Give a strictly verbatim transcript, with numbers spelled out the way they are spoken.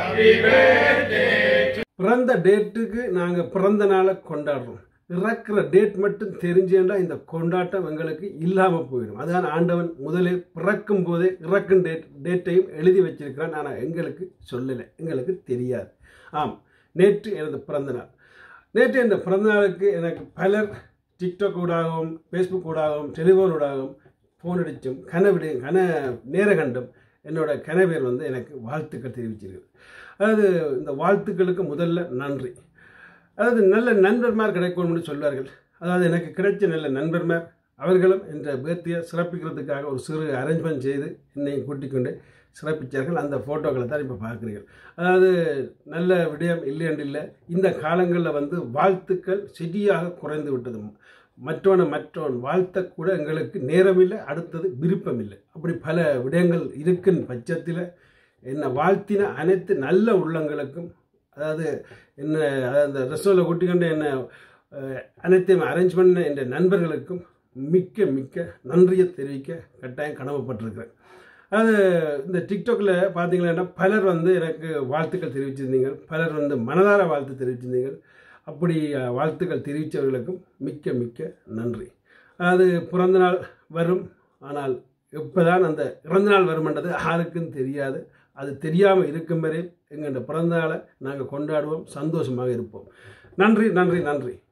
பிறந்த டேட்டுக்கு நாங்கள் பிறந்த நாளை கொண்டாடுறோம். இறக்குற டேட் மட்டும் தெரிஞ்சேன்னா இந்த கொண்டாட்டம் எங்களுக்கு இல்லாமல் போயிடும். அதான் ஆண்டவன் முதலே பிறக்கும் போதே இறக்கும் டேட் டேட்டையும் எழுதி வச்சிருக்கிறான். ஆனால் எங்களுக்கு சொல்லலை, எங்களுக்கு தெரியாது. ஆம், நேற்று எனது பிறந்த நாள். நேற்று இந்த பிறந்த நாளுக்கு எனக்கு பலர் டிக்டாக் ஊடாகவும் ஃபேஸ்புக் ஊடாகவும் டெலிஃபோன் ஊடாகவும் ஃபோன் அடித்தும் கனவிடையும் கன நேர கண்டும் என்னோட கனவேர் வந்து எனக்கு வாழ்த்துக்கள் தெரிவிச்சிருக்கு. அதாவது இந்த வாழ்த்துக்களுக்கு முதல்ல நன்றி. அதாவது நல்ல நண்பர்மார் கிடைக்கணும்னு சொல்வார்கள். அதாவது எனக்கு கிடைச்ச நல்ல நண்பர்மார் அவர்களும் என்ற பேர்த்தியை சிறப்பிக்கிறதுக்காக ஒரு சிறு அரேஞ்ச்மெண்ட் செய்து என்னையும் கூட்டிக் கொண்டு சிறப்பித்தார்கள். அந்த ஃபோட்டோக்களை தான் இப்போ பார்க்குறீர்கள். அதாவது நல்ல விடயம் இல்லையென்று இல்லை. இந்த காலங்களில் வந்து வாழ்த்துக்கள் செடியாக குறைந்து விட்டது. மற்றவனை மற்றவன் வாழ்த்தக்கூட எங்களுக்கு நேரமில்லை, அடுத்தது விருப்பம் இல்லை. அப்படி பல விடயங்கள் இருக்கும் பட்சத்தில் என்னை வாழ்த்தின அனைத்து நல்ல உள்ளங்களுக்கும், அதாவது என்ன அந்த ரெஸ்டாரண்ட்டில் கூட்டிக்கொண்டு என்னை அனைத்தையும் அரேஞ்ச் பண்ண என்ற நண்பர்களுக்கும் மிக்க மிக்க நன்றியை தெரிவிக்க கட்டாயம் கடமைப்பட்டிருக்கிறேன். அது இந்த டிக்டாக்ல பார்த்தீங்கன்னா பலர் வந்து எனக்கு வாழ்த்துக்கள் தெரிவிச்சிருந்தீங்க, பலர் வந்து மனதார வாழ்த்து தெரிவிச்சிருந்தீங்க. அப்படி வாழ்த்துக்கள் தெரிவித்தவர்களுக்கும் மிக்க மிக்க நன்றி. அது பிறந்த நாள் வரும், ஆனால் எப்போதான் அந்த இறந்த நாள் வரும்ன்றது யாருக்கும் தெரியாது. அது தெரியாமல் இருக்கும் வரை எங்களோட பிறந்த நாளை நாங்கள் கொண்டாடுவோம், சந்தோஷமாக இருப்போம். நன்றி நன்றி நன்றி.